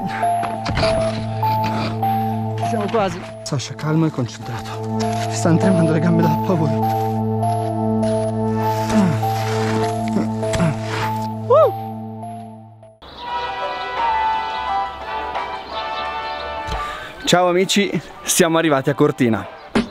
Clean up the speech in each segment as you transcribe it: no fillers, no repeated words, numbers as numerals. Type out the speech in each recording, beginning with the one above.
Ci siamo quasi. Sasha, calmo e concentrato. Mi stanno tremando le gambe dal paura. Ciao amici, siamo arrivati a Cortina.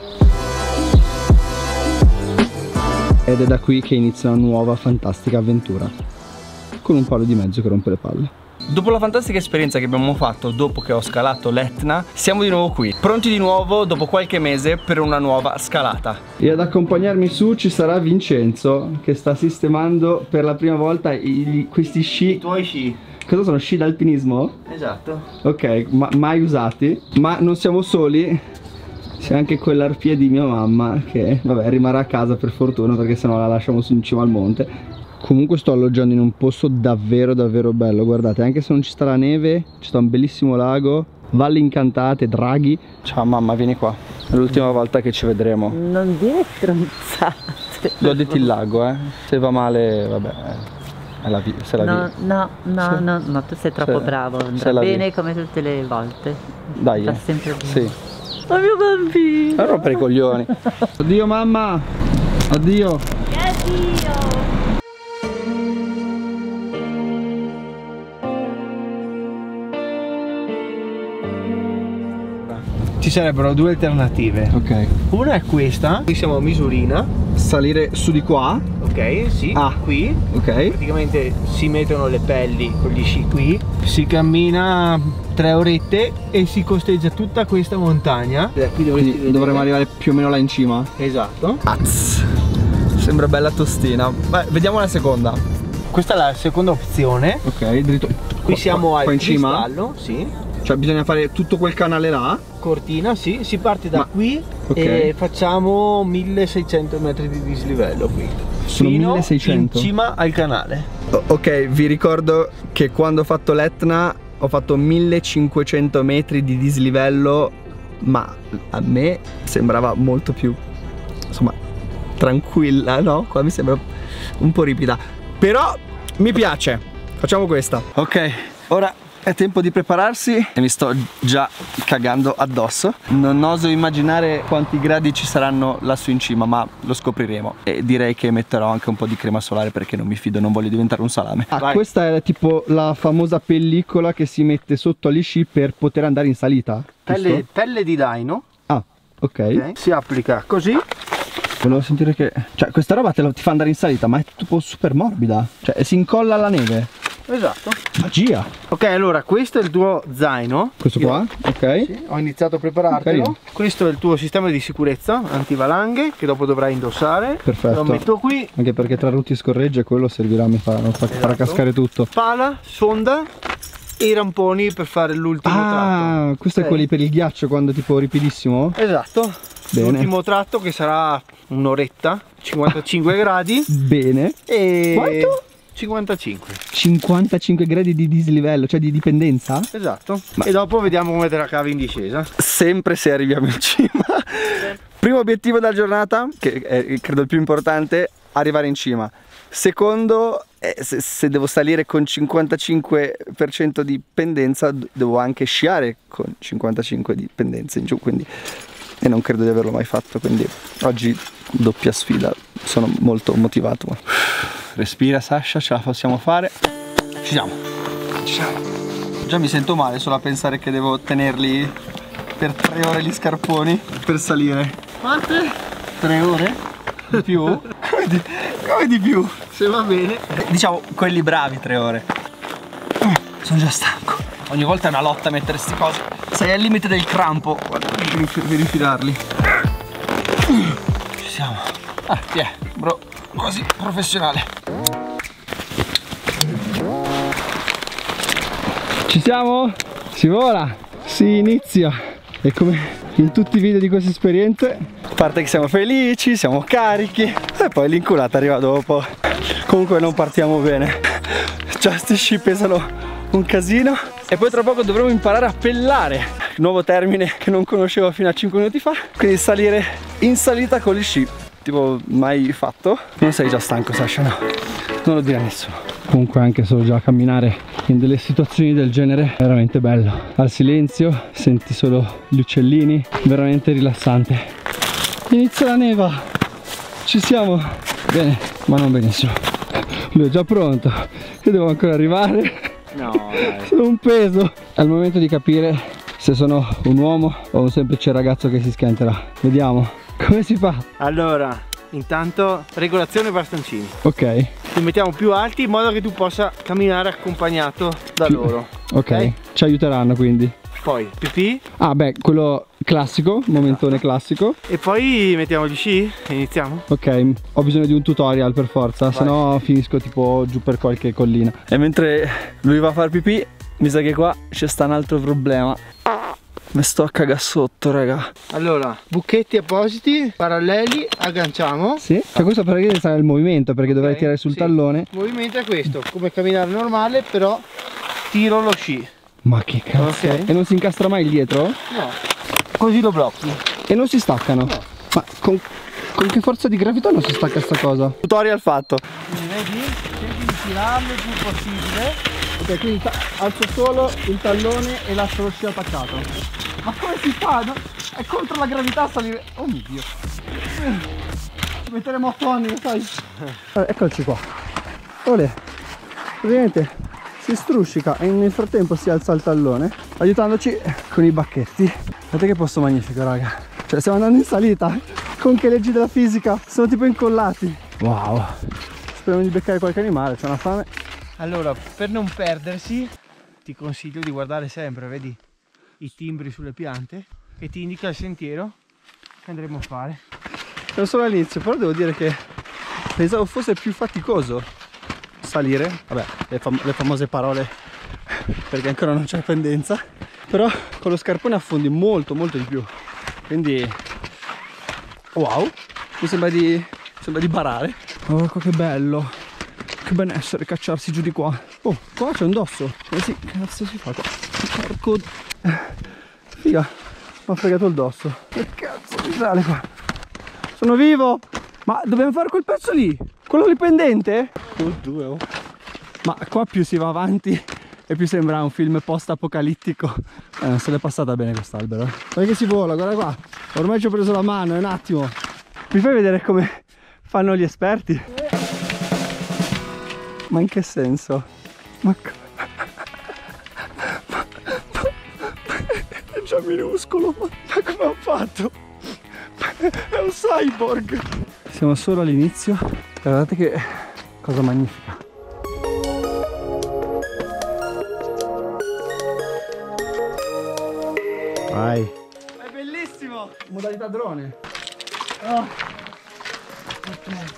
Ed è da qui che inizia una nuova fantastica avventura, con un palo di mezzo che rompe le palle. Dopo la fantastica esperienza che abbiamo fatto dopo che ho scalato l'Etna, siamo di nuovo qui, pronti di nuovo dopo qualche mese per una nuova scalata. E ad accompagnarmi su ci sarà Vincenzo, che sta sistemando per la prima volta questi sci. I tuoi sci. Cosa sono, sci d'alpinismo? Esatto. Ok, mai usati. Ma non siamo soli, c'è anche quell'arpia di mia mamma che, vabbè, rimarrà a casa per fortuna, perché sennò la lasciamo su in cima al monte. Comunque sto alloggiando in un posto davvero bello. Guardate, anche se non ci sta la neve, ci sta un bellissimo lago, valli incantate, draghi. Ciao mamma, vieni qua, è l'ultima volta che ci vedremo. Non dire stronzate. Goditi il lago, se va male, vabbè. Se la no, tu sei troppo bravo, andrà bene come tutte le volte. Dai, fa sempre bene. Sì. Oh mio bambino! Non rompere i coglioni. Addio mamma. Addio. Addio. Ci sarebbero due alternative. Ok. Una è questa, qui siamo a misurina. Salire su di qua. Ok, sì, qui. Ok. Praticamente si mettono le pelli con gli sci qui. Si cammina 3 orette e si costeggia tutta questa montagna. Qui dovremmo arrivare più o meno là in cima. Esatto. Sembra bella tostina. Beh, vediamo la seconda. Questa è la seconda opzione. Ok, dritto. Qui siamo al in cima. cristallo, sì. Cioè bisogna fare tutto quel canale là. Cortina, sì, si parte da qui e facciamo 1600 metri di dislivello qui. Sono fino 1600? in cima al canale. Ok, vi ricordo che quando ho fatto l'Etna ho fatto 1500 metri di dislivello, ma a me sembrava molto più, insomma, tranquilla, no? Qua mi sembra un po' ripida, però mi piace. Facciamo questa. Ok, ora è tempo di prepararsi e mi sto già cagando addosso. Non oso immaginare quanti gradi ci saranno lassù in cima, ma lo scopriremo. E direi che metterò anche un po' di crema solare perché non mi fido, non voglio diventare un salame. Questa è tipo la famosa pellicola che si mette sotto agli sci per poter andare in salita. Pelle di daino. Ah, ok. Si applica così. Volevo sentire che... Cioè questa roba ti fa andare in salita, ma è tipo super morbida. Cioè si incolla alla neve. Esatto. Magia. Ok, allora questo è il tuo zaino. Questo qua? Ok. Sì, ho iniziato a preparartelo. Okay. Questo è il tuo sistema di sicurezza antivalanghe che dopo dovrai indossare. Perfetto. Lo metto qui. Anche perché tra rutti e scorregge quello servirà, farà cascare tutto. Pala, sonda e i ramponi per fare l'ultimo tratto. Ah, questo è quelli per il ghiaccio quando tipo ripidissimo? Esatto. L'ultimo tratto che sarà un'oretta, 55 gradi. Bene. E... quanto? 55. 55 gradi di dislivello, cioè di dipendenza? Esatto. E dopo vediamo come te la cavi in discesa. Sempre se arriviamo in cima. Primo obiettivo della giornata, che è credo il più importante, arrivare in cima. Secondo, se devo salire con 55% di pendenza, devo anche sciare con 55 di pendenza in giù, quindi... E non credo di averlo mai fatto, quindi oggi doppia sfida, sono molto motivato. Respira Sasha, ce la possiamo fare. Ci siamo. Già mi sento male solo a pensare che devo tenerli per 3 ore gli scarponi per salire. Quante? 3 ore? Di più? Come di più? Se va bene. Diciamo quelli bravi 3 ore. Sono già stanco. Ogni volta è una lotta a mettere queste cose. Sei al limite del crampo. Guarda, per infilarli. Ci siamo. Ah, yeah, bro, quasi professionale. Ci siamo? Si vola? Si inizia. E come in tutti i video di queste esperienze, a parte che siamo felici, siamo carichi, e poi l'inculata arriva dopo. Comunque non partiamo bene. Già sti sci pesano un casino. E poi tra poco dovremo imparare a pellare, nuovo termine che non conoscevo fino a 5 minuti fa. Quindi salire in salita con gli sci. Tipo mai fatto. Non sei già stanco Sasha? No, non lo dire a nessuno. Comunque anche solo già camminare in delle situazioni del genere è veramente bello. Al silenzio, senti solo gli uccellini, veramente rilassante. Inizia la neva, ci siamo. Bene, ma non benissimo. Lui è già pronto, io devo ancora arrivare. No, dai. Sono un peso. È il momento di capire se sono un uomo o un semplice ragazzo che si schianterà. Vediamo come si fa. Allora, intanto regolazione bastoncini. Ok. Li mettiamo più alti in modo che tu possa camminare accompagnato da loro. Ok, ci aiuteranno quindi. Poi pipì. Ah beh, quello classico, momentone classico. E poi mettiamo gli sci e iniziamo. Ok, ho bisogno di un tutorial per forza, se no finisco tipo giù per qualche collina. E mentre lui va a far pipì, mi sa che qua c'è sta un altro problema. Mi sto a cagare sotto, raga. Allora, buchetti appositi, paralleli, agganciamo. Sì? Cioè questo per dire sarà il movimento, perché dovrei tirare sul sì. tallone. Il movimento è questo, come camminare normale, però tiro lo sci. Ma che cazzo. Ok. E non si incastra mai il dietro? No. Così lo blocchi. E non si staccano? No. Ma con che forza di gravità non si stacca sta cosa? Tutorial fatto. Quindi vedi? Cerchi di tirarlo il più possibile. Ok, quindi alzo solo il tallone e lascio lo sci attaccato. Ma come si fa? No? È contro la gravità salire. Oh mio Dio. Ci metteremo 8 anni, lo sai? Eccoci qua. Olè. Praticamente si struscica e nel frattempo si alza il tallone, aiutandoci con i bacchetti. Guardate che posto magnifico, raga. Cioè stiamo andando in salita. Con che leggi della fisica sono tipo incollati. Wow. Speriamo di beccare qualche animale, c'è una fame. Allora, per non perdersi, ti consiglio di guardare sempre, vedi, i timbri sulle piante che ti indica il sentiero che andremo a fare. Sono solo all'inizio, però devo dire che pensavo fosse più faticoso salire. Vabbè, le famose parole, perché ancora non c'è pendenza. Però con lo scarpone affondi molto di più. Quindi wow, mi sembra di barare. Oh, che bello. Che benessere cacciarsi giù di qua. Oh, qua c'è un dosso. Come si cazzo si fa qua? Porco. Figa, mi ha fregato il dosso. Che cazzo mi sale qua? Sono vivo! Ma dobbiamo fare quel pezzo lì? Quello lì pendente? Oddio. Ma qua più si va avanti e più sembra un film post-apocalittico. Non se l'è passata bene quest'albero. Guarda che si vola, guarda qua. Ormai ci ho preso la mano, è un attimo. Mi fai vedere come fanno gli esperti? Ma in che senso? Ma è già minuscolo. Ma come ho fatto? È un cyborg. Siamo solo all'inizio. Guardate che cosa magnifica. Vai. È bellissimo. Modalità drone. Oh. Ok.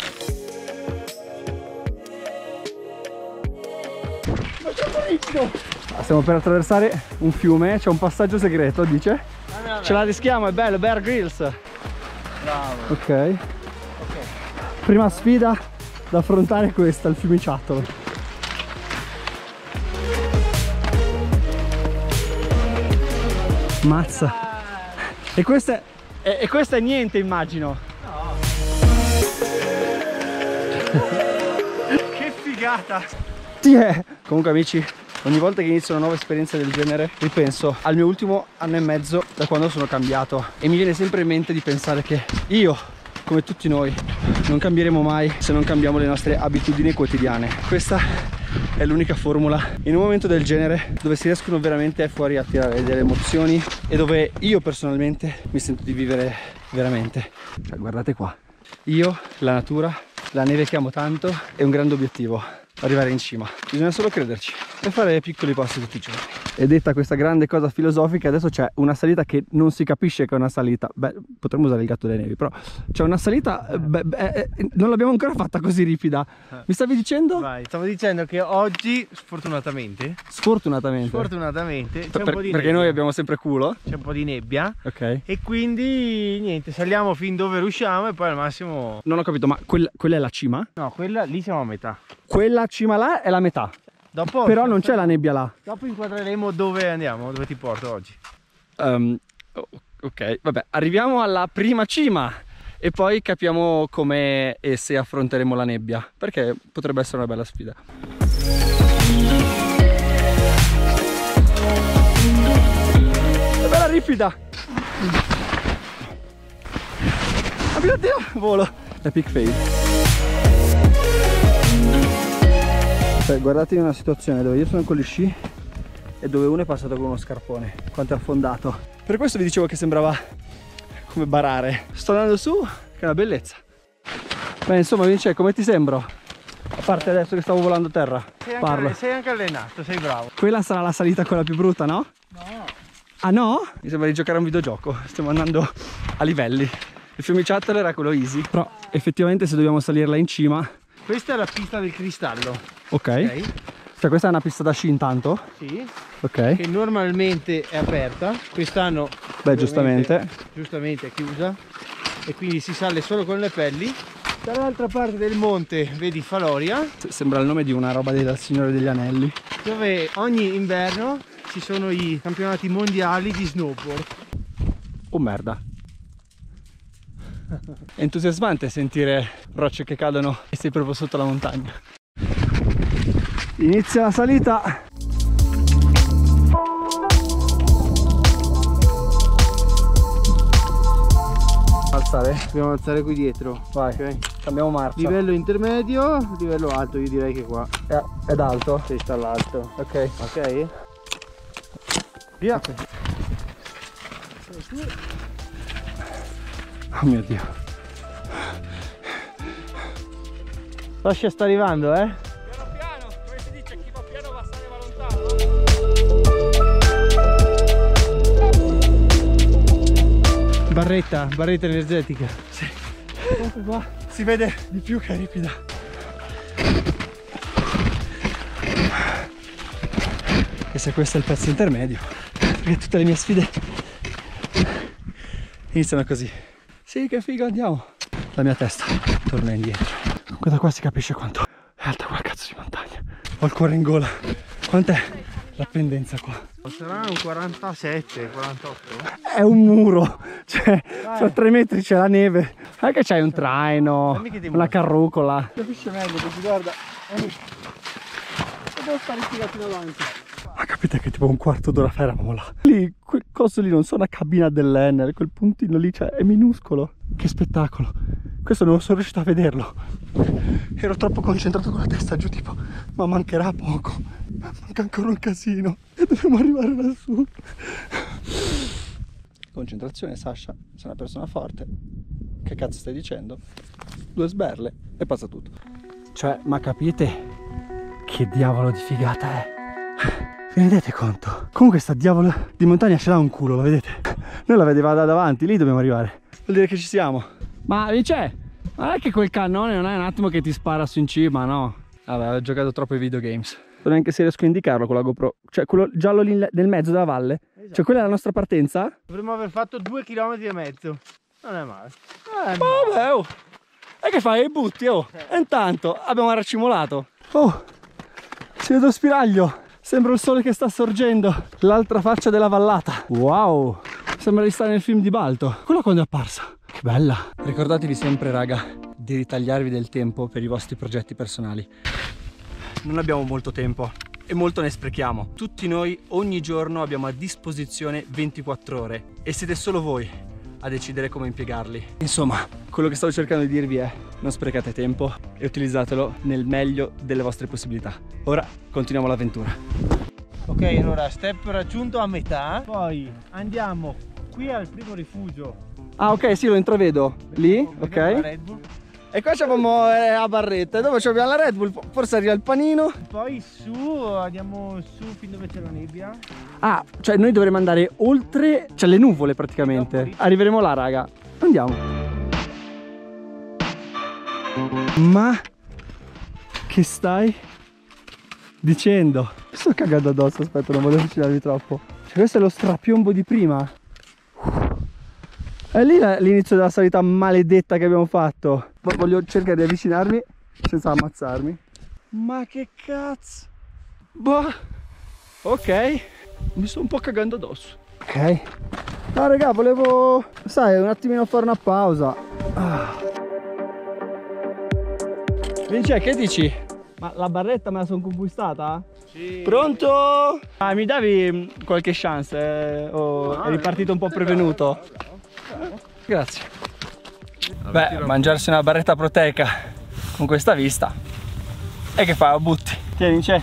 Stiamo per attraversare un fiume, c'è un passaggio segreto, dice? Ce la rischiamo, è bello, Bear Grylls. Bravo. Ok. Prima sfida da affrontare è questa, il fiumiciattolo. Mazza. E questo è niente, immagino. No. Che figata. Sì, è. Comunque amici, ogni volta che inizio una nuova esperienza del genere ripenso al mio ultimo anno e mezzo da quando sono cambiato e mi viene sempre in mente di pensare che io, come tutti noi, non cambieremo mai se non cambiamo le nostre abitudini quotidiane. Questa è l'unica formula in un momento del genere dove si riescono veramente fuori a tirare delle emozioni e dove io personalmente mi sento di vivere veramente. Cioè, guardate qua, io, la natura, la neve che amo tanto e un grande obiettivo: arrivare in cima. Bisogna solo crederci e fare piccoli passi tutti i giorni. E detta questa grande cosa filosofica, adesso c'è una salita che non si capisce che è una salita. Beh, potremmo usare il gatto delle nevi, però c'è una salita, non l'abbiamo ancora fatta così ripida. Mi stavi dicendo? Vai, stavo dicendo che oggi, sfortunatamente c'è un po' di perché nebbia. noi abbiamo sempre culo. C'è un po' di nebbia. Ok. E quindi niente, saliamo fin dove riusciamo e poi al massimo... Non ho capito, ma quella è la cima? No, quella lì siamo a metà. Quella cima là è la metà. Dopo, Però non c'è la nebbia là. Dopo inquadreremo dove andiamo, dove ti porto oggi. Ok, vabbè, arriviamo alla prima cima e poi capiamo come e se affronteremo la nebbia, perché potrebbe essere una bella sfida. È bella ripida. Oh mio Dio, volo. Epic fail. Cioè, guardatevi una situazione dove io sono con gli sci e dove uno è passato con uno scarpone. Quanto è affondato. Per questo vi dicevo che sembrava come barare. Sto andando su, che è una bellezza. Beh, insomma, Vince, come ti sembro? A parte adesso che stavo volando a terra. Sei anche allenato, sei bravo. Quella sarà la salita quella più brutta, no? No. Ah no? Mi sembra di giocare a un videogioco. Stiamo andando a livelli. Il Fiumiciattolo era quello easy. Però effettivamente se dobbiamo salirla in cima. Questa è la pista del cristallo. Ok. Cioè questa è una pista da sci intanto? Sì. Ok. Che normalmente è aperta. Quest'anno giustamente è chiusa. E quindi si sale solo con le pelli. Dall'altra parte del monte vedi Faloria. Sembra il nome di una roba del Signore degli Anelli. Dove ogni inverno ci sono i campionati mondiali di snowboard. Oh merda. È entusiasmante sentire rocce che cadono e sei proprio sotto la montagna. Inizia la salita. Alzare? Dobbiamo alzare qui dietro. Vai, ok. Cambiamo marcia. Livello intermedio, livello alto, io direi che qua. È alto? Sei sta all'alto. Ok. Ok? Via. Okay. Oh mio Dio. Lascia sta arrivando, eh? Piano piano, come si dice, chi va piano va lontano. Barretta energetica. Sì. Comunque qua si vede di più che è ripida. E se questo è il pezzo intermedio, perché tutte le mie sfide iniziano così. Sì, che figo, andiamo. La mia testa torna indietro. Guarda qua, si capisce quanto è alta quella cazzo di montagna. Ho il cuore in gola. Quant'è la pendenza qua? Sarà un 47, 48. È un muro. Cioè, fra 3 metri c'è la neve. Anche c'hai un traino, una carrucola. Capisce meglio, perché guarda. Devo stare spiegato in avanti. Ma capite che tipo un quarto d'ora fa eravamo là. Lì, quel coso lì non so, una cabina dell'Enel, quel puntino lì, cioè, è minuscolo. Che spettacolo. Questo non sono riuscito a vederlo. Ero troppo concentrato con la testa giù, tipo, ma mancherà poco. Manca ancora un casino. E dobbiamo arrivare lassù. Concentrazione, Sasha. Sei una persona forte. Che cazzo stai dicendo? 2 sberle e passa tutto. Cioè, ma capite che diavolo di figata è? Vi rendete conto? Comunque sta diavolo di montagna ce l'ha un culo, lo vedete? Noi la vedeva da davanti, lì dobbiamo arrivare. Vuol dire che ci siamo. Ma Vince, non è che quel cannone non è un attimo che ti spara su in cima, no? Vabbè, ho giocato troppo ai videogames. Non neanche se riesco a indicarlo con la GoPro. Cioè, quello giallo lì nel mezzo della valle. Esatto. Cioè, quella è la nostra partenza? Dovremmo aver fatto 2,5 km. Non è male. Vabbè, oh. E che fai? E butti, oh. E intanto abbiamo racimolato. Oh, si vede lo spiraglio. Sembra il sole che sta sorgendo. L'altra faccia della vallata. Wow, sembra di stare nel film di Balto. Quello quando è apparsa. Che bella. Ricordatevi sempre, raga, di ritagliarvi del tempo per i vostri progetti personali. Non abbiamo molto tempo e molto ne sprechiamo. Tutti noi ogni giorno abbiamo a disposizione 24 ore e siete solo voi a decidere come impiegarli. Insomma, quello che stavo cercando di dirvi è: non sprecate tempo e utilizzatelo nel meglio delle vostre possibilità. Ora continuiamo l'avventura. Ok, allora step raggiunto a metà. Poi andiamo qui al primo rifugio. Ah, ok, sì, lo intravedo. Lì, ok. Red Bull. E qua abbiamo la barretta. E dove abbiamo la Red Bull? Forse arriva il panino. Poi su, andiamo su fin dove c'è la nebbia. Ah, cioè noi dovremmo andare oltre, cioè le nuvole praticamente. Arriveremo là, raga. Andiamo. Ma che stai dicendo? Mi sto cagando addosso, aspetta, non volevo avvicinarmi troppo. Cioè questo è lo strapiombo di prima. È lì l'inizio della salita maledetta che abbiamo fatto. Voglio cercare di avvicinarmi senza ammazzarmi. Ma che cazzo. Boh. Ok. Mi sto un po' cagando addosso. Ok. No raga, volevo, sai, un attimino fare una pausa. Vince, che dici? Ma la barretta me la sono conquistata? Sì. Pronto? Ah, mi davi qualche chance? È ripartito un po' prevenuto? Grazie. Beh, mangiarsi una barretta proteica con questa vista. E che fai? La butti. Tieni, c'è.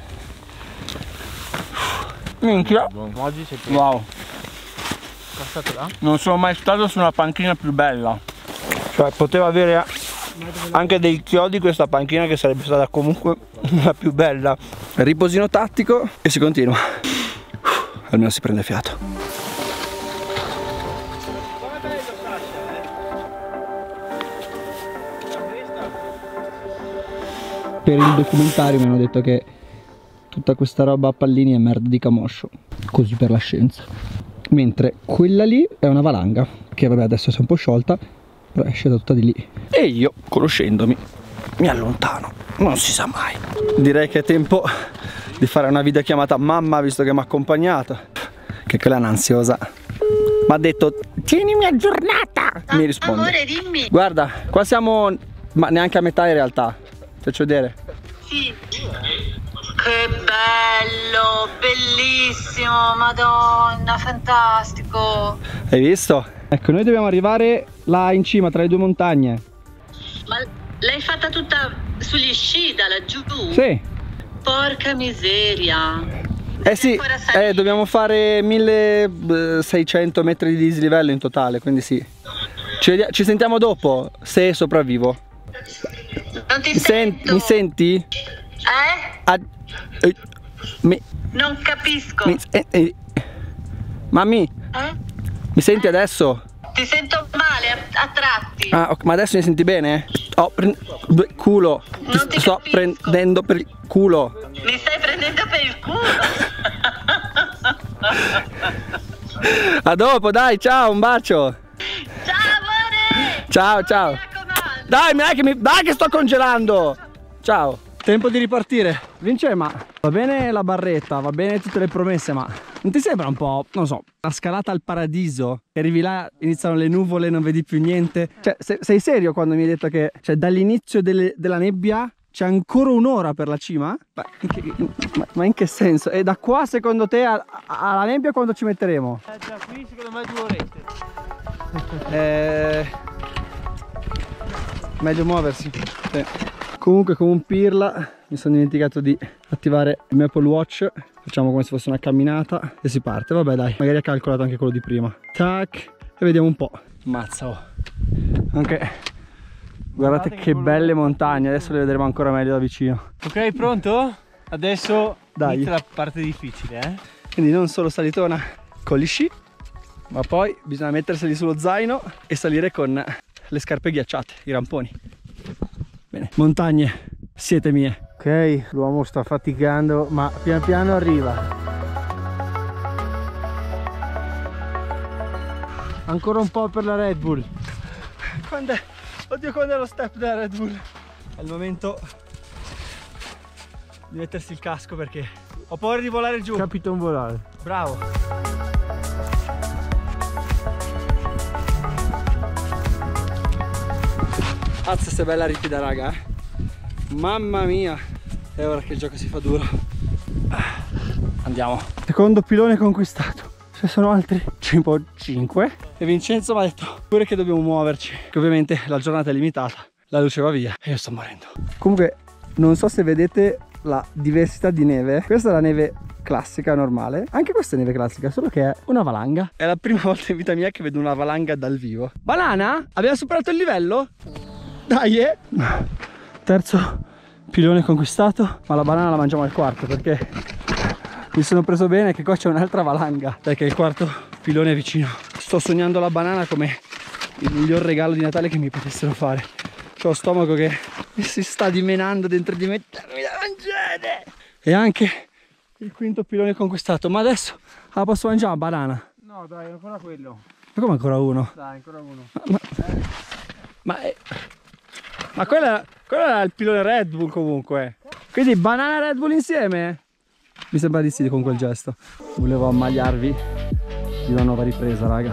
Minchia. Oggi sei più. Wow. Là? Non sono mai stato su una panchina più bella. Cioè, poteva avere anche dei chiodi questa panchina, che sarebbe stata comunque la più bella. Riposino tattico e si continua. Almeno si prende fiato. Per il documentario mi hanno detto che tutta questa roba a pallini è merda di camoscio. Così per la scienza. Mentre quella lì è una valanga, che vabbè adesso si è un po' sciolta, però esce da tutta di lì. E io, conoscendomi, mi allontano, non si sa mai. Direi che è tempo di fare una videochiamata a mamma, visto che mi ha accompagnato, che quella è un'ansiosa. Mi ha detto, tienimi aggiornata. Mi risponde, amore, dimmi. Guarda, qua siamo, ma neanche a metà in realtà. Ti faccio vedere. Sì. Che bello, bellissimo, madonna, fantastico. Hai visto? Ecco, noi dobbiamo arrivare là in cima tra le due montagne. Ma l'hai fatta tutta sugli sci da laggiù? Sì. Porca miseria. Sì, dobbiamo fare 1600 metri di dislivello in totale, quindi sì. Ci sentiamo dopo, se sopravvivo. Non ti sento. Mi senti? Non capisco. Mammi, mi senti adesso? Ti sento male a tratti. Ma adesso mi senti bene? Culo. Ti sto prendendo per il culo. Mi stai prendendo per il culo? A dopo, dai, ciao, un bacio. Ciao amore. Ciao, ciao. Dai che sto congelando. Ciao. Tempo di ripartire. Vince, ma va bene la barretta, va bene tutte le promesse, ma non ti sembra un po', non so, una scalata al paradiso? E arrivi là, iniziano le nuvole, non vedi più niente. Cioè, sei serio quando mi hai detto che, cioè, dall'inizio della nebbia c'è ancora un'ora per la cima? Ma in che senso? E da qua secondo te alla nebbia quando ci metteremo? Già qui secondo me 2 orette. Meglio muoversi. Sì. Comunque come un pirla mi sono dimenticato di attivare il mio Apple Watch. Facciamo come se fosse una camminata e si parte. Vabbè dai, magari ha calcolato anche quello di prima. Tac, e vediamo un po'. Mazza, oh. Anche guardate che belle montagne. Adesso le vedremo ancora meglio da vicino. Ok, pronto? Adesso inizia la parte difficile, Quindi non solo salitona con gli sci, ma poi bisogna metterseli sullo zaino e salire con le scarpe ghiacciate, i ramponi. Bene, montagne, siete mie. Ok, l'uomo sta faticando, ma pian piano arriva. Ancora un po' per la Red Bull. Oddio, quando è lo step della Red Bull? È il momento di mettersi il casco perché ho paura di volare giù. Capito volare. Bravo. Cazzo, se bella ripida, raga. Mamma mia. È ora che il gioco si fa duro. Andiamo. Secondo pilone conquistato. Ce sono altri 5. E Vincenzo mi ha detto pure che dobbiamo muoverci, che ovviamente la giornata è limitata, la luce va via e io sto morendo. Comunque non so se vedete la diversità di neve. Questa è la neve classica, normale. Anche questa è neve classica, solo che è una valanga. È la prima volta in vita mia che vedo una valanga dal vivo. Banana? Abbiamo superato il livello? Dai, Terzo pilone conquistato. Ma la banana la mangiamo al quarto perché mi sono preso bene che qua c'è un'altra valanga. Dai che il quarto pilone è vicino. Sto sognando la banana come il miglior regalo di Natale che mi potessero fare. C'ho lo stomaco che si sta dimenando dentro di me da mangiare. E anche il quinto pilone conquistato. Ma adesso la posso mangiare la banana? No dai, ancora quello. Ma come ancora uno? Dai, ancora uno. Ma quello era il pilone Red Bull comunque. Quindi banana e Red Bull insieme? Mi sembra di sì con quel gesto. Volevo ammaliarvi di una nuova ripresa, raga.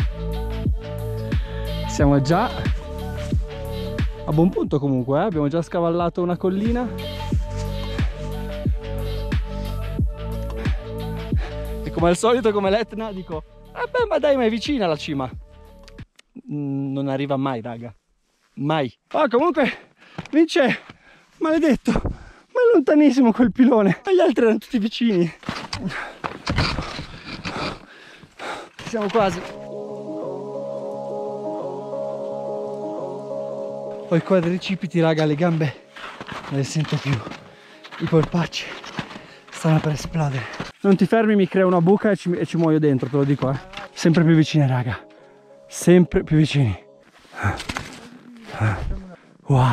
Siamo già a buon punto comunque, eh? Abbiamo già scavallato una collina e come al solito, come l'Etna, dico beh, ma dai, ma è vicina la cima. Non arriva mai, raga, mai. Comunque vince, maledetto, ma è lontanissimo quel pilone, e gli altri erano tutti vicini. Siamo quasi. Ho i quadricipiti, raga, le gambe non le sento più, i polpacci stanno per esplodere. Non ti fermi, mi crea una buca e ci muoio dentro, te lo dico, eh. Sempre più vicini, raga, sempre più vicini. Wow,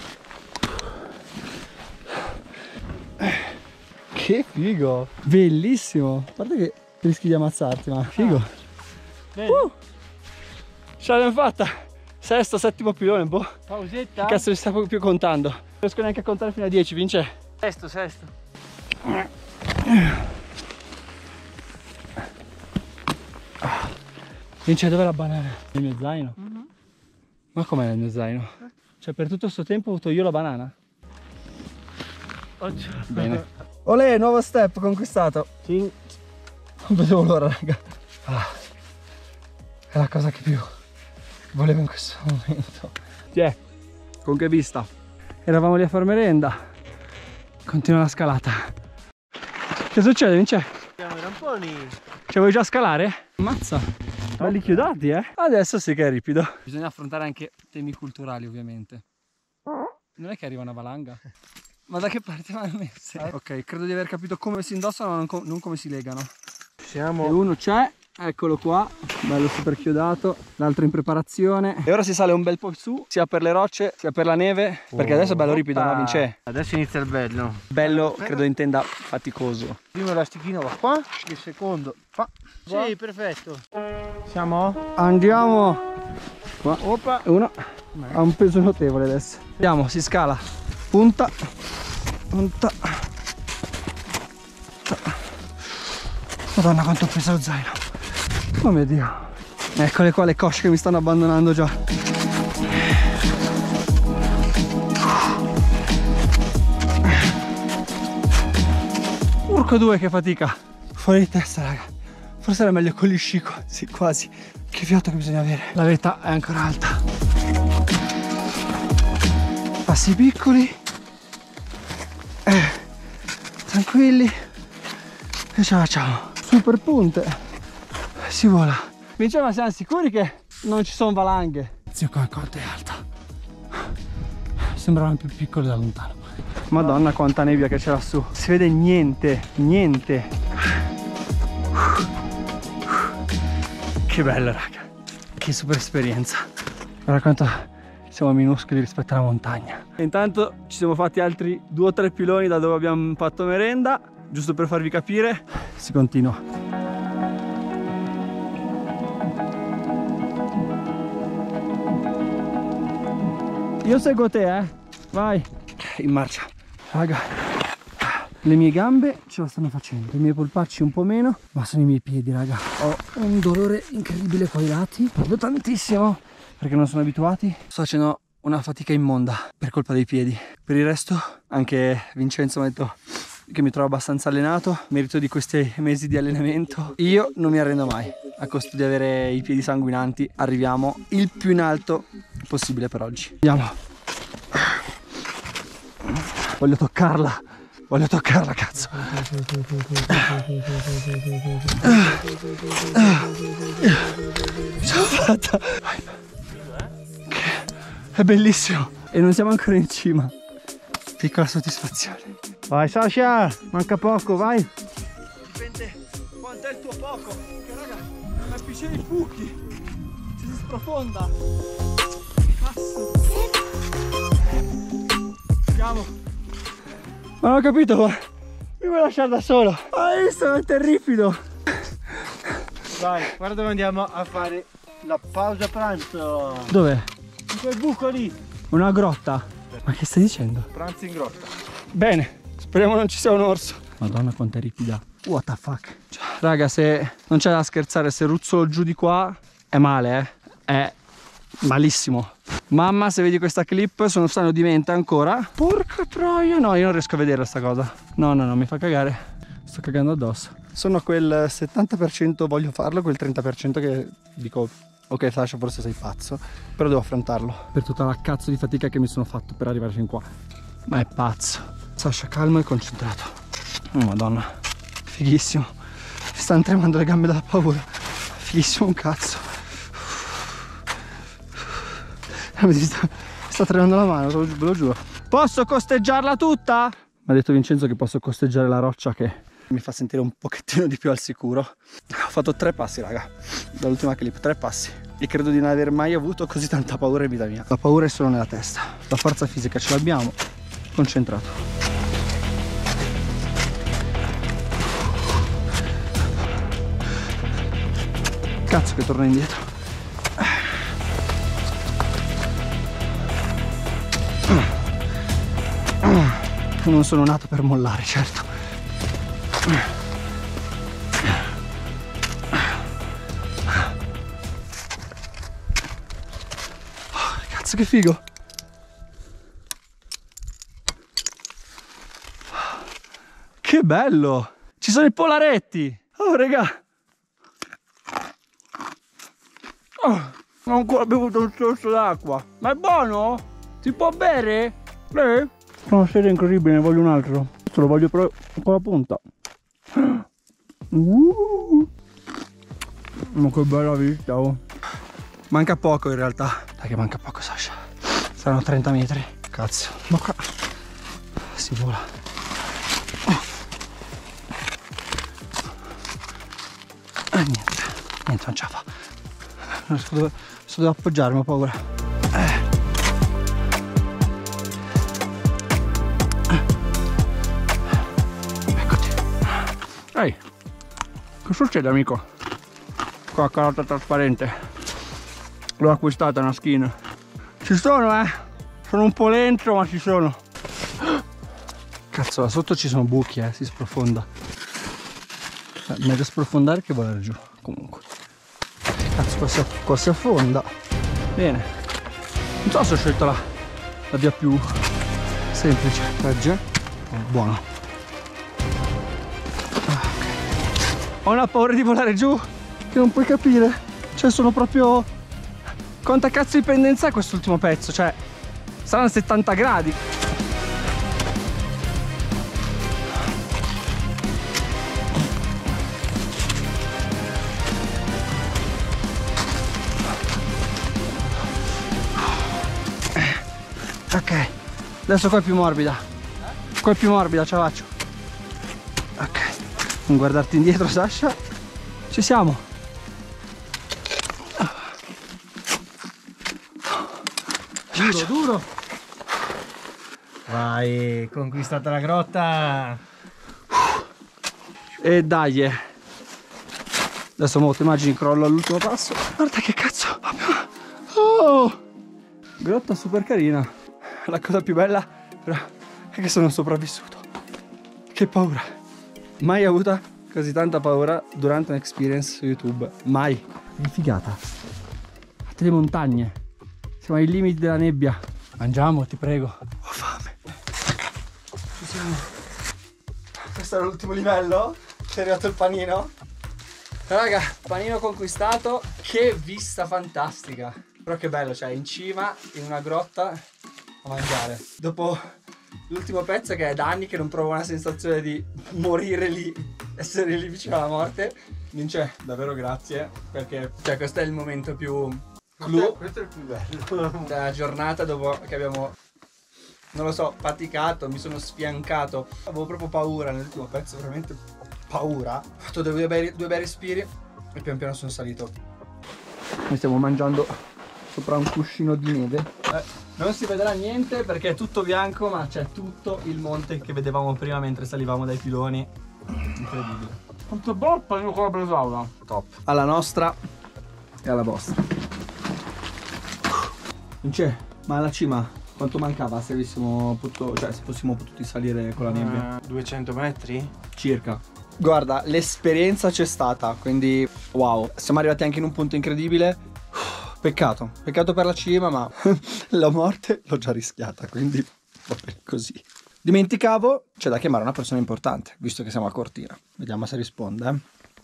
che figo, bellissimo. A parte che rischi di ammazzarti, ma figo. Ce l'abbiamo fatta. Sesto, settimo pilone, boh. Pausetta. Che cazzo mi sta più contando? Non riesco neanche a contare fino a 10, Vince. Sesto. Vince, dov'è la banana? Nel mio zaino? Ma com'è nel mio zaino? Cioè, per tutto questo tempo ho avuto io la banana? Bene. Olè, nuovo step conquistato. Sì. Non vedevo l'ora, raga. È la cosa che più volevo in questo momento. Tiè, con che vista? Eravamo lì a far merenda. Continua la scalata. Che succede, Vince? Siamo i ramponi. Ci vuoi già scalare? Ammazza, belli chiodati, eh? Adesso sì che è ripido. Bisogna affrontare anche temi culturali, ovviamente. Non è che arriva una valanga? Ma da che parte vanno messe? Ok, credo di aver capito come si indossano, non come si legano. Siamo. E uno c'è, eccolo qua, bello super chiodato, l'altro in preparazione. E ora si sale un bel po' su, sia per le rocce, sia per la neve, perché adesso è bello ripido, no, Vince? Adesso inizia il bello. Bello, credo intenda faticoso. Il primo elastichino va qua, il secondo qua. Sì, perfetto. Siamo? Andiamo. Qua. Opa. Uno. Ha un peso notevole adesso. Andiamo, si scala. Punta. Punta. Madonna quanto pesa lo zaino. Oh mio Dio. Eccole qua le cosce che mi stanno abbandonando già. Urco 2 che fatica. Fuori di testa, raga. Forse era meglio con gli sci, sì, quasi. Che fiato che bisogna avere. La vetta è ancora alta. Passi piccoli. Tranquilli. E ce la facciamo. Super punte. Si vola. Vince, ma siamo sicuri che non ci sono valanghe? Zio, quanto è alta. Sembravano più piccole da lontano. Madonna quanta nebbia che c'era su. Si vede niente. Niente. Che bello, raga. Che super esperienza. Guarda quanto siamo minuscoli rispetto alla montagna. Intanto ci siamo fatti altri 2 o 3 piloni da dove abbiamo fatto merenda. Giusto per farvi capire. Si continua. Io seguo te, vai. In marcia. Raga, le mie gambe ce la stanno facendo, i miei polpacci un po' meno, ma sono i miei piedi, raga. Ho un dolore incredibile qua ai lati, proprio tantissimo, perché non sono abituati. Sto facendo una fatica immonda per colpa dei piedi. Per il resto, anche Vincenzo mi ha detto che mi trovo abbastanza allenato, merito di questi mesi di allenamento. Io non mi arrendo mai, a costo di avere i piedi sanguinanti. Arriviamo il più in alto possibile per oggi. Andiamo. Voglio toccarla, cazzo. Ce l'ho fatta. È bellissimo. E non siamo ancora in cima. Piccola soddisfazione. Vai Sasha, manca poco, vai. Dipende quanto è il tuo poco. Che raga, è piscina di fuchi. Ci si sprofonda. Cazzo. Andiamo. Ma non ho capito, ma mi vuoi lasciare da solo? Hai visto? È terrifico. Vai, guarda dove andiamo a fare la pausa pranzo. Dov'è? In quel buco lì. Una grotta. Ma che stai dicendo? Pranzo in grotta. Bene, speriamo non ci sia un orso. Madonna quanto è ripida. What the fuck? Cioè, raga, se non c'è da scherzare, se ruzzolo giù di qua è male, è malissimo. Mamma, se vedi questa clip sono strano di mente ancora. Porca troia, no, io non riesco a vedere sta cosa. No, mi fa cagare. Sto cagando addosso. Sono a quel 70% voglio farlo, quel 30% che dico ok Sasha, forse sei pazzo, però devo affrontarlo per tutta la cazzo di fatica che mi sono fatto per arrivare fin qua. Ma è pazzo. Sasha, calmo e concentrato. Oh madonna, fighissimo. Mi stanno tremando le gambe dalla paura. Fighissimo un cazzo. Mi sta tremando la mano, ve lo giuro. Posso costeggiarla tutta? Mi ha detto Vincenzo che posso costeggiare la roccia, che mi fa sentire un pochettino di più al sicuro. Ho fatto 3 passi, raga, dall'ultima clip, 3 passi. E credo di non aver mai avuto così tanta paura in vita mia. La paura è solo nella testa. La forza fisica ce l'abbiamo. Concentrato. Cazzo che torno indietro. Non sono nato per mollare, certo. Oh, cazzo che figo. Che bello. Ci sono i polaretti. Oh raga. Oh, non ho ancora bevuto un sorso d'acqua. Ma è buono? Si può bere? Sono una serie incredibile, ne voglio un altro. Questo lo voglio però con la punta. Ma che bella vista, oh. Manca poco in realtà. Dai che manca poco, Sasha. Saranno 30 metri. Cazzo. Ma qua si vola. Niente, non ce la fa. Non so dove appoggiarmi, ho paura. Ehi, che succede amico? Qua la carota trasparente. L'ho acquistata una skin. Ci sono, sono un po' lento ma ci sono. Cazzo, là sotto ci sono buchi, si sprofonda. Meglio sprofondare che volare giù. Comunque cazzo, qua si affonda. Bene. Non so se ho scelto la via più semplice. Regge. Buono. Ho una paura di volare giù che non puoi capire. Cioè sono proprio... Quanta cazzo di pendenza è quest'ultimo pezzo? Cioè saranno 70 gradi. Ok, adesso qua è più morbida. Qua è più morbida, ce la faccio. Ok, non guardarti indietro Sasha. Ci siamo. Duro, duro. Vai, conquistata la grotta. E dai. Adesso molto immagini crollo all'ultimo passo. Guarda che cazzo. Oh, grotta super carina. La cosa più bella però è che sono sopravvissuto. Che paura. Mai avuta così tanta paura durante un'experience su YouTube. Mai. Che figata. A te le montagne. Siamo ai limiti della nebbia. Mangiamo, ti prego. Ho fame. Ci siamo. Questo era l'ultimo livello. È arrivato il panino. Raga, panino conquistato. Che vista fantastica. Però che bello, cioè in cima, in una grotta, a mangiare. Dopo l'ultimo pezzo, che è da anni che non provo una sensazione di morire lì, essere lì vicino alla morte. Vince, davvero grazie, perché cioè, questo è il momento più clou. Questo è il più bello della giornata, dopo che abbiamo, non lo so, faticato, mi sono sfiancato. Avevo proprio paura nell'ultimo pezzo, veramente paura. Ho fatto due bei respiri e pian piano sono salito. Noi stiamo mangiando sopra un cuscino di neve. Non si vedrà niente perché è tutto bianco, ma c'è tutto il monte che vedevamo prima mentre salivamo dai piloni. Incredibile. Quanto boppa io con la bresaola. Top. Alla nostra e alla vostra. Non c'è, ma alla cima quanto mancava se fossimo potuti salire con la nebbia? 200 metri? Circa. Guarda, l'esperienza c'è stata, quindi wow. Siamo arrivati anche in un punto incredibile. Peccato per la cima, ma la morte l'ho già rischiata, quindi va bene così. Dimenticavo, c'è da chiamare una persona importante, visto che siamo a Cortina. Vediamo se risponde.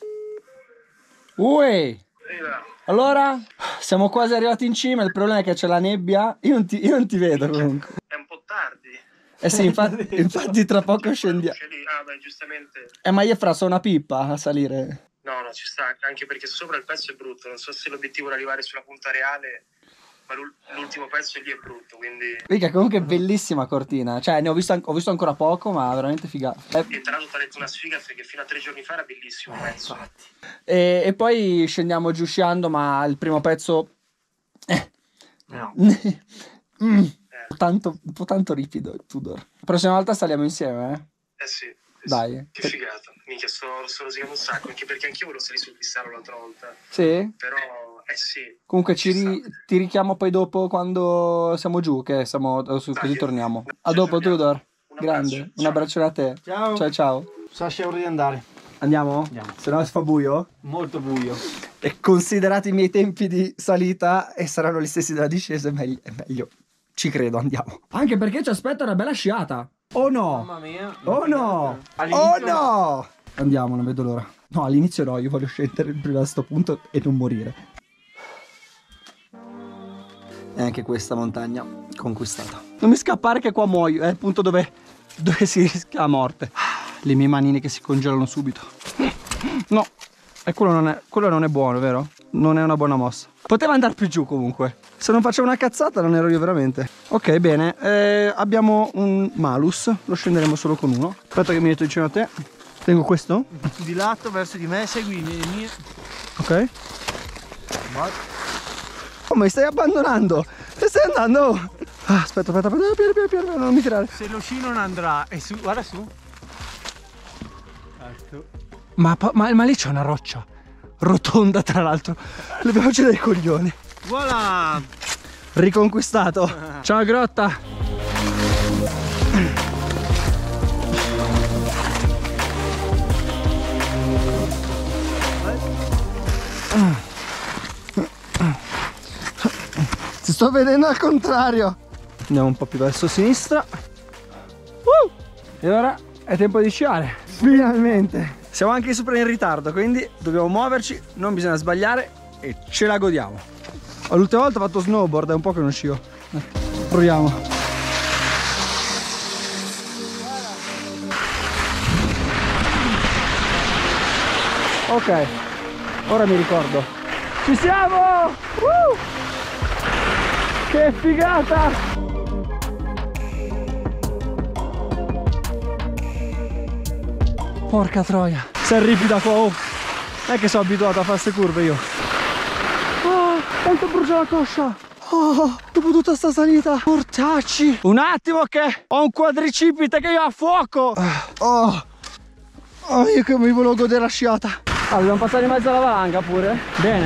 Uè! Allora, siamo quasi arrivati in cima, il problema è che c'è la nebbia. Io non ti vedo comunque. È un po' tardi. Eh sì, infatti tra poco scendiamo. Ah, beh, giustamente. Ma io fra sono una pippa a salire. No, ci sta, anche perché sopra il pezzo è brutto. Non so se l'obiettivo era arrivare sulla punta reale, ma l'ultimo pezzo lì è brutto, quindi... Mica, comunque è bellissima Cortina. Cioè, ho visto ancora poco, ma veramente figata. E tra l'altro ti ha detto una sfiga perché fino a 3 giorni fa era bellissimo il pezzo. E poi scendiamo giù sciando, ma il primo pezzo... No. Un po' tanto ripido il Tudor. La prossima volta saliamo insieme, eh? Eh sì. Dai. Che figata. Minchia, sto rosicando un sacco, anche perché anch'io volevo salire sul pistaro l'altra volta. Sì? Però, sì. Comunque ti richiamo poi dopo quando siamo giù, che siamo così torniamo. A dopo Tudor. Grande. Un abbraccio a te. Ciao. Ciao ciao. Sasha, è ora di andare. Andiamo? Se no si fa buio. Molto buio. E considerati i miei tempi di salita e saranno gli stessi della discesa, è meglio. Ci credo, andiamo. Anche perché ci aspetta una bella sciata. Oh no! Mamma mia. Oh no! Oh no! Andiamo, non vedo l'ora. No, all'inizio no, io voglio scendere prima a sto punto e non morire. E anche questa montagna conquistata. Non mi scappare che qua muoio, è il punto dove si rischia la morte. Le mie manine che si congelano subito. No, e quello non è buono, vero? Non è una buona mossa. Poteva andare più giù comunque. Se non facevo una cazzata non ero io veramente. Ok, bene, abbiamo un malus. Lo scenderemo solo con uno. Aspetta che mi metto vicino a te. Tengo questo? Di lato verso di me, segui le mie. Ok. Oh, ma mi stai abbandonando. Te stai andando. Ah, aspetta, piano, non mi tirare. Se lo sci non andrà, e su, guarda su. Ecco. Ma lì c'è una roccia rotonda, tra l'altro. Leviamoci dai coglioni. Voilà. Riconquistato. Ciao grotta. Ti sto vedendo al contrario. Andiamo un po' più verso sinistra. E ora è tempo di sciare. Finalmente. Siamo anche super in ritardo, quindi dobbiamo muoverci, non bisogna sbagliare e ce la godiamo. L'ultima volta ho fatto snowboard, è un po' che non scio. Proviamo. Ok, ora mi ricordo. Ci siamo! Che figata! Porca troia, si ripida qua, oh. Non è che sono abituato a fare queste curve io. Quanto brucia la coscia. Oh, dopo tutta sta salita. Mortacci. Un attimo che ho un quadricipite che io a fuoco. Oh, io che mi volevo godere la sciata. Ah, dobbiamo passare in mezzo alla valanga pure. Bene.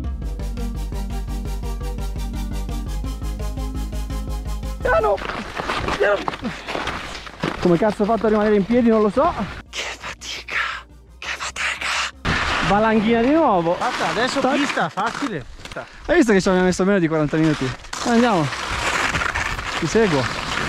Piano. Come cazzo ho fatto a rimanere in piedi non lo so. Valanghina di nuovo. Basta, adesso pista, facile. Hai visto che ci abbiamo messo meno di 40 minuti? Andiamo. Ti seguo.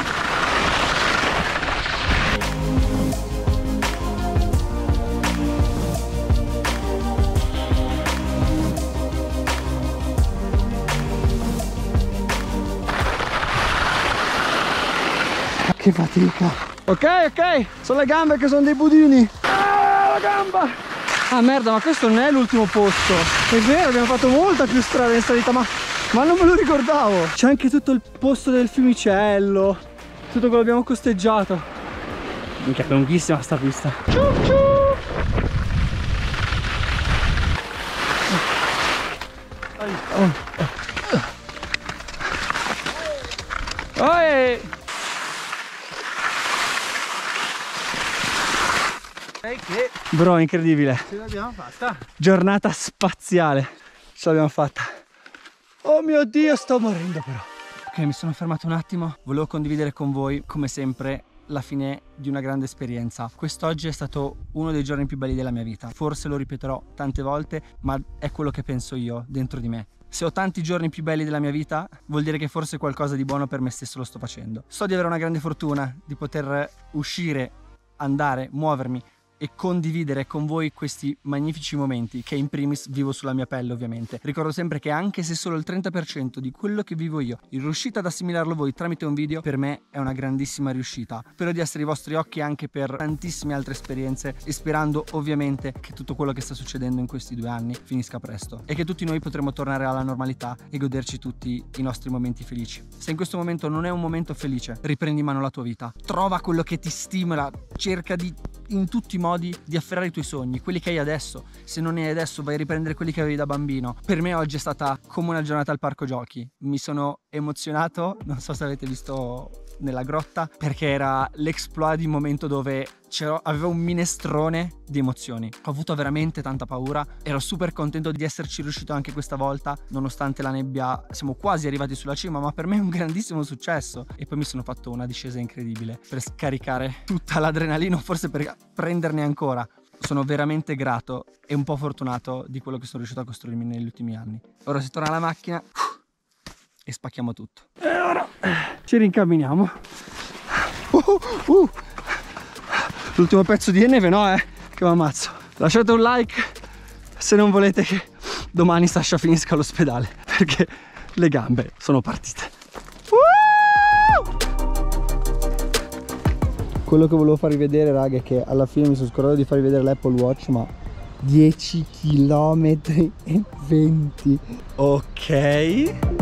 Che fatica. Ok, sono le gambe che sono dei budini. Ah, la gamba. Ah merda, ma questo non è l'ultimo posto. È vero, abbiamo fatto molta più strada in salita, ma non me lo ricordavo. C'è anche tutto il posto del fiumicello, tutto quello che abbiamo costeggiato. Minchia, è lunghissima sta pista. Che bro, incredibile. ce l'abbiamo fatta. Giornata spaziale. Ce l'abbiamo fatta. Oh mio Dio, sto morendo però. Ok, mi sono fermato un attimo. Volevo condividere con voi, come sempre, la fine di una grande esperienza. Quest'oggi è stato uno dei giorni più belli della mia vita. Forse lo ripeterò tante volte, ma è quello che penso io dentro di me. Se ho tanti giorni più belli della mia vita, vuol dire che forse qualcosa di buono per me stesso lo sto facendo. So di avere una grande fortuna di poter uscire, andare, muovermi e condividere con voi questi magnifici momenti che in primis vivo sulla mia pelle, ovviamente. Ricordo sempre che anche se solo il 30% di quello che vivo io riuscite ad assimilarlo voi tramite un video, per me è una grandissima riuscita. Spero di essere i vostri occhi anche per tantissime altre esperienze e sperando ovviamente che tutto quello che sta succedendo in questi 2 anni finisca presto e che tutti noi potremo tornare alla normalità e goderci tutti i nostri momenti felici. Se in questo momento non è un momento felice, riprendi in mano la tua vita, trova quello che ti stimola, cerca di in tutti i modi di afferrare i tuoi sogni, quelli che hai adesso. Se non ne hai adesso, vai a riprendere quelli che avevi da bambino. Per me oggi è stata come una giornata al parco giochi. Mi sono emozionato, non so se avete visto nella grotta, perché era l'exploit di un momento dove avevo un minestrone di emozioni. Ho avuto veramente tanta paura, ero super contento di esserci riuscito anche questa volta, nonostante la nebbia. Siamo quasi arrivati sulla cima, ma per me è un grandissimo successo. E poi mi sono fatto una discesa incredibile per scaricare tutta l'adrenalina, forse per prenderne ancora. Sono veramente grato e un po' fortunato di quello che sono riuscito a costruirmi negli ultimi anni. Ora si torna alla macchina e spacchiamo tutto. E ora ci rincamminiamo. L'ultimo pezzo di neve, no, che mi ammazzo. Lasciate un like se non volete che domani Sasha finisca all'ospedale, perché le gambe sono partite. Quello che volevo farvi vedere, raga, è che alla fine mi sono scordato di farvi vedere l'Apple Watch, ma 10 km e 20. Ok.